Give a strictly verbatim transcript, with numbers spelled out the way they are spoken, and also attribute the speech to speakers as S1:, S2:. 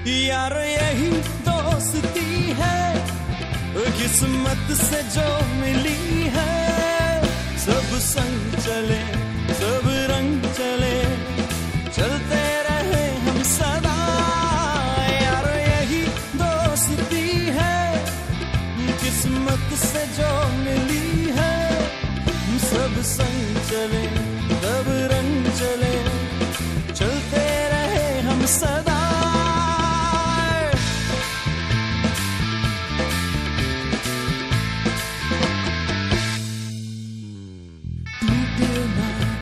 S1: यार यही दोस्ती है, किस्मत से जो मिली है। सब संग चले, सब रंग चले, चलते